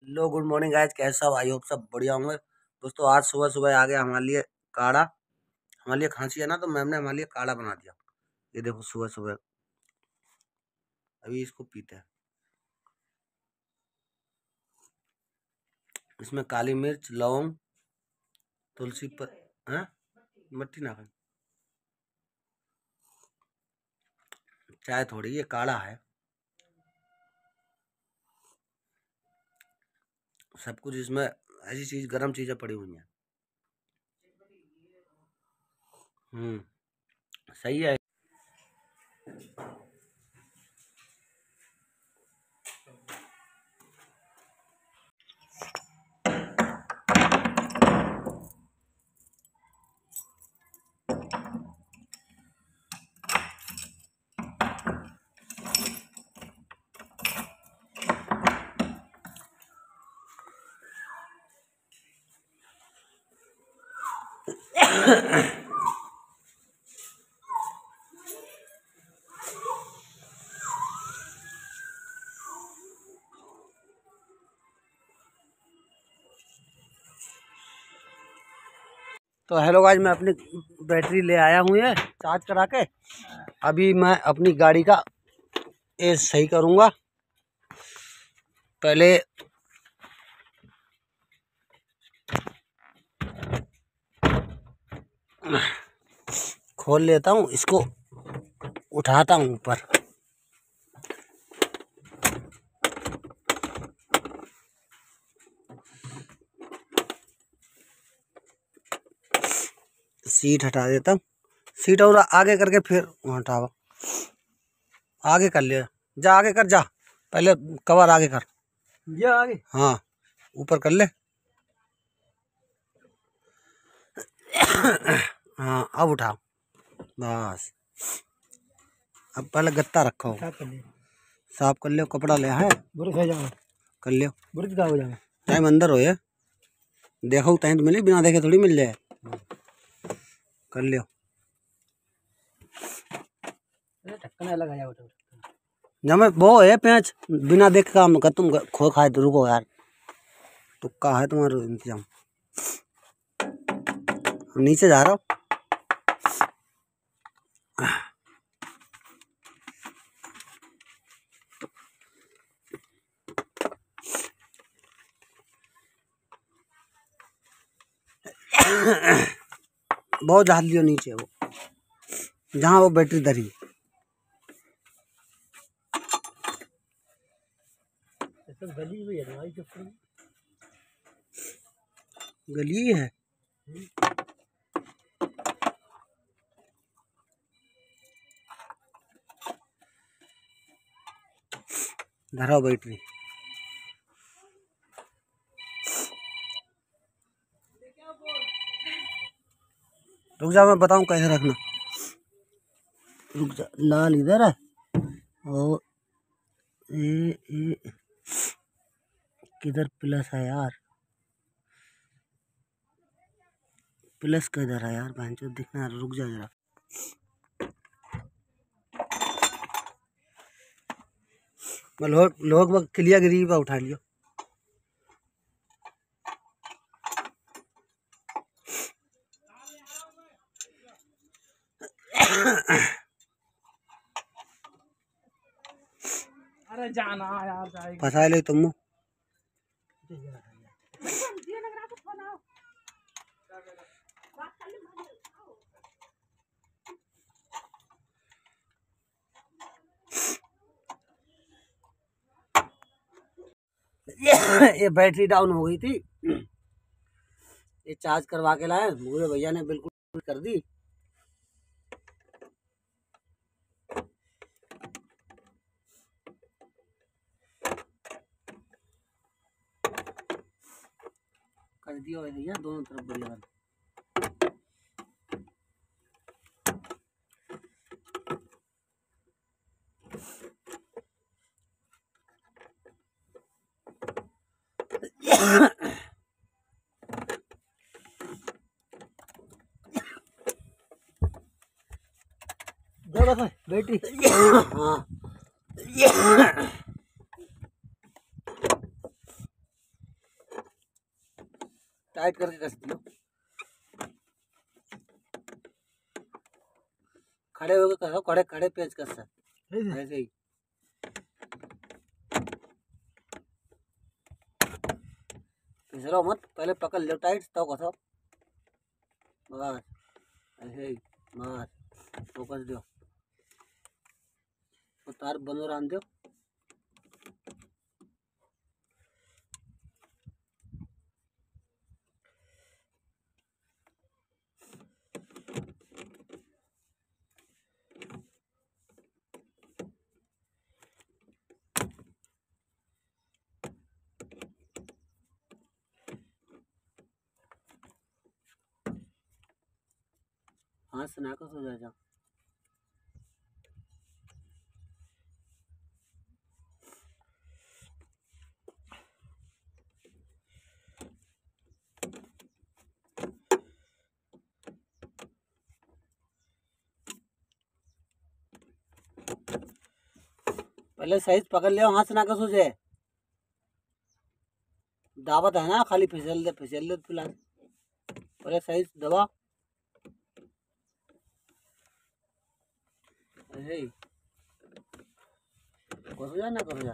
लो good morning guys, कैसे सब? I hope सब बढ़िया होंगे। दोस्तों आज सुबह सुबह आ गया हमारे लिए काढ़ा। हमारे लिए खांसी है ना, तो मैम ने हमारे लिए काढ़ा बना दिया। ये देखो सुबह सुबह अभी इसको पीते हैं। इसमें काली मिर्च, लौंग, तुलसी पर मट्टी ना खाए, चाय थोड़ी, ये काढ़ा है। सब कुछ इसमें ऐसी चीज, गर्म चीजें पड़ी हुई हैं। सही है। तो हेलो गाइस, मैं अपनी बैटरी ले आया हूँ ये चार्ज करा के। अभी मैं अपनी गाड़ी का ये सही करूँगा। पहले खोल लेता हूँ, इसको उठाता हूँ ऊपर। सीट हटा देता हूँ। सीट और आगे करके फिर हटावा। आगे कर ले, जा आगे कर, जा पहले कवर आगे कर। ये आगे, हाँ ऊपर कर ले। हाँ अब उठाओ बस। अब पहले गत्ता रखो, साफ कर लियो। कपड़ा ले है, कर लियो। टाइम अंदर हो ये, देखो टाइम तो मिले, बिना देखे थोड़ी मिल जाए। कर लियो। जब वो है पेंच, बिना देख काम कर। तुम खो खाए तो रुको यार, तुक्का है तुम्हारा इंतजाम। नीचे जा रहा हूँ। बहुत डाल लियो नीचे, वो जहाँ वो बैटरी धरी। गली हुई है, गली है। धराओ बैटरी। रुक जा, मैं बताऊं कैसे रखना। रुक जा, लाल इधर है और ए किधर प्लस है यार? प्लस किधर है यार? भांचो दिखना। रुक जा जरा। लोग क्लियर गिरी पर उठा लियो। अरे जाना यार, फंसा ले तुम। ये बैटरी डाउन हो गई थी, ये चार्ज करवा के लाए। पूरे भैया ने बिल्कुल कर दी। कर दिया भैया दोनों तरफ बढ़िया। बैटरी हाँ टाइट करके कस दियो। खड़े होके करो, खड़े खड़े पेच कस है ऐसे ही। फिसलो मत, पहले पकड़ लो टाइट तो कसो। बस ऐसे ही, बस फोकस दो, तार बंद रान दो। हाथ से नाकस हो जाएगा। पहले साइज पकड़ लियो, हाथ से नाकस हो जाए। दावत है ना, खाली फिसल दे फिलहाल। पहले साइज दबा ऐसे ही, कस जा ना कस जा।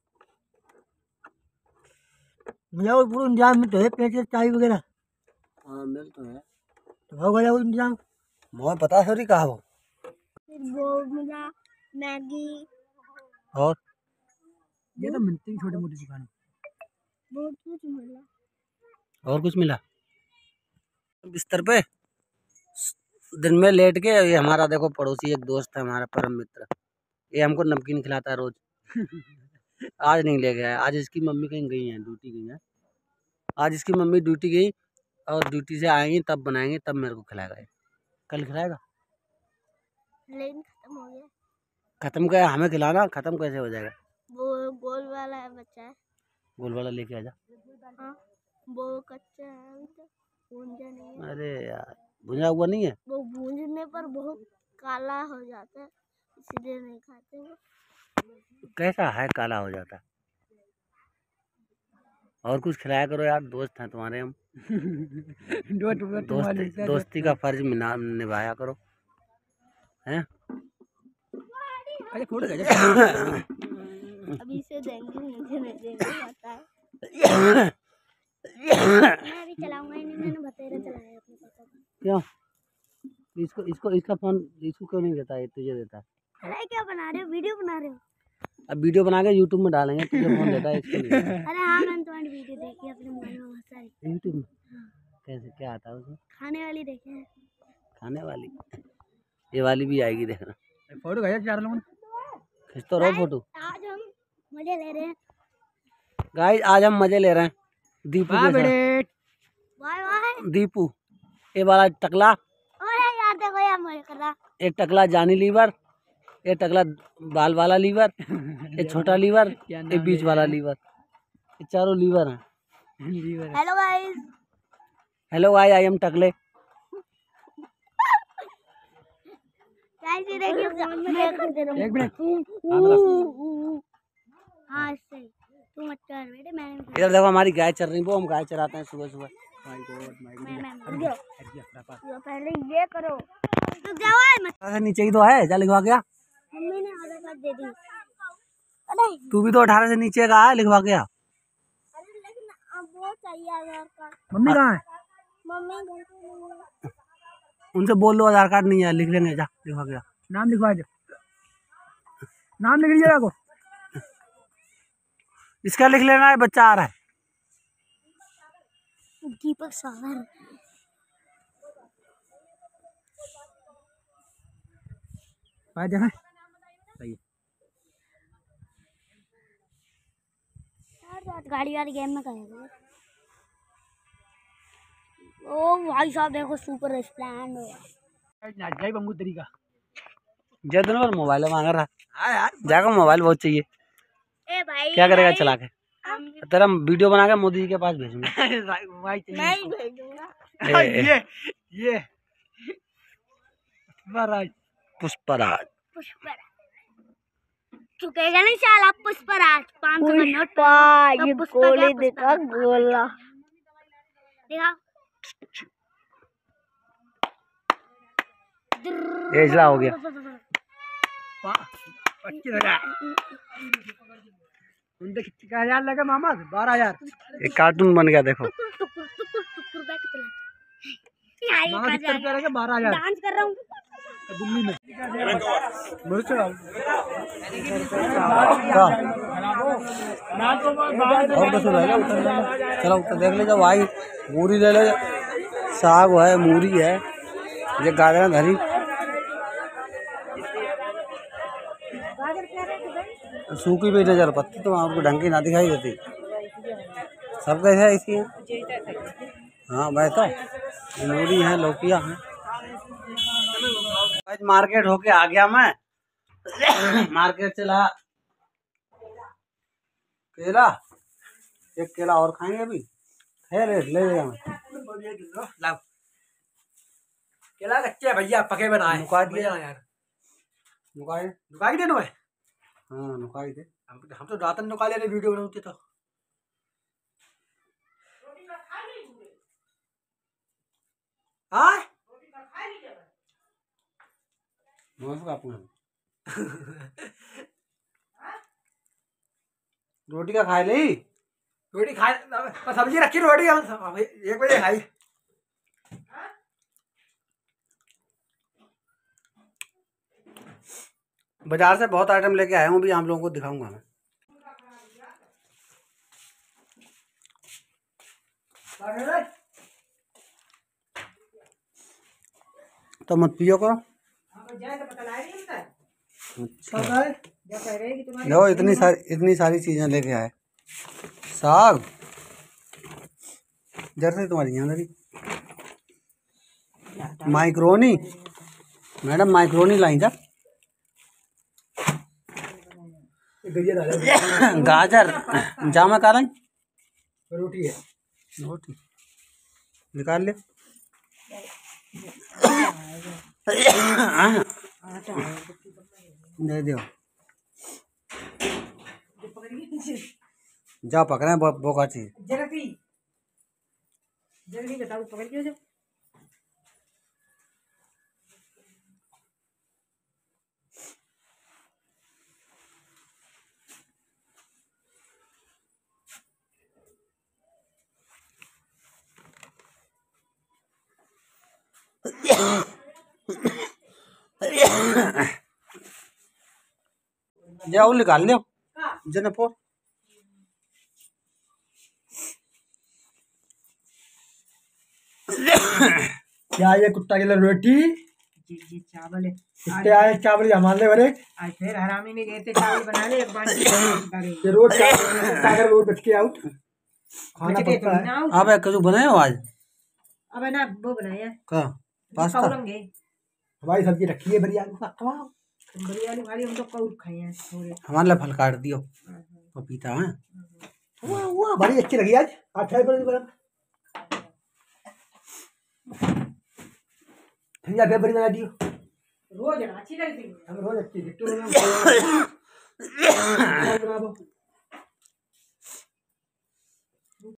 भैया वो पूरा इंतजाम में तो है, पेंच चाय वगैरह। हाँ मिल तो है, तो हो गया वो इंतजाम। मुझे पता है कहा वो मिला मैगी और ये तो मिलती है छोटी मोटी दुकान। बहुत कुछ मिला। और कुछ मिला बिस्तर पे। दिन में लेट के, ये हमारा देखो पड़ोसी एक दोस्त है हमारा परम मित्र, ये हमको नमकीन खिलाता है रोज। आज नहीं ले गया, आज इसकी मम्मी कहीं गई है, ड्यूटी गई है। आज इसकी मम्मी ड्यूटी गई और ड्यूटी से आएंगी तब बनाएंगे, तब मेरे को खिलाएगा। कल खिलाएगा, लेकिन खत्म हो गया। खत्म क्या हमें खिलाना, खत्म कैसे हो जाएगा। वो गोल वाला है बच्चा है। गोल वाला लेके आ जा। हाँ वो कच्चा है अभी तक, भूंजा नहीं है। अरे यार भुना हुआ नहीं है, वो भूंजने पर बहुत काला हो जाता है, इसलिए नहीं खाते वो। कैसा है काला हो जाता। और कुछ खिलाया करो यार, दोस्त हैं तुम्हारे हम। दोस्ती का फर्ज निभाया करो, हैं। अभी से देंगे, मुझे नहीं देंगे पता है। मैं अभी चलाऊंगा ही नहीं, मैंने बतेरा चलाया अपने पापा को। क्यों इसको इसका फोन इसको क्यों नहीं देता है, तुझे देता है। अरे क्या बना रहे हो, वीडियो बना रहे हो? अब वीडियो बना के यूट्यूब में डालेंगे, तुझे फोन देता है, इसको नहीं देता। अरे हाँ मैंने तुम्हारी वीडियो देखी अपने मोबाइल में बहुत सारी। यूट्यूब में कैसे क्या आता है उसमें? खाने वाली देखे हैं। खाने वाली, ये वाली भी आएगी देखना। फोटो खींचा चार लोगों ने। खींच तो रहो फोटो। आज हम मजे ले रहे हैं। गाइस आज हम मजे ले रहे हैं दीपू के साथ। वाह वाह। दीपू ये वाला टकला, अरे यार देखो यार मजे कर रहा। एक टकला जानी लीवर, ये टकला बाल वाला लीवर, ये छोटा लीवर, ये बीच वाला लीवर, ये चारों लीवर हैं। Hello guys. Hello guys I am Takle. Guys ये देखिए मैं कर दे रहा हूं। एक मिनट। हां सही, तू मत कर बेटे, मैंने इधर देखो हमारी गाय चल रही है, वो हम गाय चराते हैं सुबह सुबह। मैं पहले ये करो तो जाओ मत। नीचे ही तो है, जा लिखवा गया। मम्मी ने आधार कार्ड दे दी। अरे तू भी तो 18 से नीचे का है, लिखवा गया। अरे लेकिन अब वो चाहिए आधार कार्ड। मम्मी कहाँ है? मम्मी घर पे नहीं है। उनसे बोल लो आधार कार्ड नहीं है, लिख लेंगे, जा लिखवा गया। नाम लिखवा दो, नाम लिख लीजिएगा को। इसका लिख लेना है, बच्चा आ रहा है। दीपक सागर। भाई देखा सही है। गाड़ी वाली गेम में कहेंगे। ओ भाई साहब देखो सुपर स्प्लेंड जय बंगू तरीका। जय दिन भर मोबाइल मांग रहा। हाँ यार जाकर मोबाइल बहुत चाहिए। ए भाई क्या करेगा चला के? तेरा वीडियो बना के मोदी जी के पास भेजूंगा। मैं ही भेजूंगा। ये पुष्पराज। पुष्पराज चुकेगा नहीं साला पुष्पराज। 500 का नोट ये गोली देखा गोला। देखा एजला हो गया। 25,000 उनके कितने 1000 लगे मोहम्मद 12,000 एक कार्टून बन गया देखो। मामा कितने रुपया लगे 12,000 डांस कर रहा हूँ दिल्ली में और कुछ रहेगा उतर ले, चलो उतर देख ले जाओ भाई। मूरी ले ले, साग है, मूरी है, ये गाजर धरी, सूखी भी नजर पत्ती तो आपको ढंग की ना दिखाई देती। सब कैसे ऐसी है? हाँ भाई तो मूरी है, लौकिया है। आज मार्केट होके आ गया मैं। मार्केट चला, केला, एक केला और खाएंगे अभी। है रेट ले लेगा मैं। केला कच्चे भैया पके बनाए नुका दिए यार नुकाए, नुकाई दे नो है हाँ नुकाई दे। हम तो दातन नुका ले वीडियो बनाते तो हाँ रोटी का खाए ले, रोटी खाए सब्जी रखी रोटी हम 1 बजे खाई। बाजार से बहुत आइटम लेके आया हूँ, भी आप लोगों को दिखाऊंगा मैं। तो मत पियो करो। अच्छा लो, इतनी सारी चीजें लेके आए। साग जैसे तुम्हारी यहाँ धरी, माइक्रोनी मैडम, माइक्रोनी लाई जा, गाजर जामा का लाई, रोटी है रोटी निकाल ले। दे दो, जा पकड़े बोका चीज। जल्दी बताओ पकड़ के जाओ निकाल लो जनपोर। क्या ये कुत्ता के लिए रोटी जी चावल है, कुत्ते आए चावल हमारे भरे आज फिर हरामी ने कहते चावल बना ले एक बार ये रोज अगर रोज बच के आउट खाना पड़ता है। आप कद्दू बनाए हो आज? अब है ना वो बनाया का पास्ता, हमारी सब्जी रखी है बड़ी आलू का खवाओ बड़ी आलू खाली हम तो कौर खाए हैं थोड़े। हमारे लिए फल काट दियो, पपीता है वाह बड़ी अच्छी लगी आज। अच्छा या फिर बड़ी बना दियो, रोज अच्छी लगती है, हम रोज अच्छी बना दो।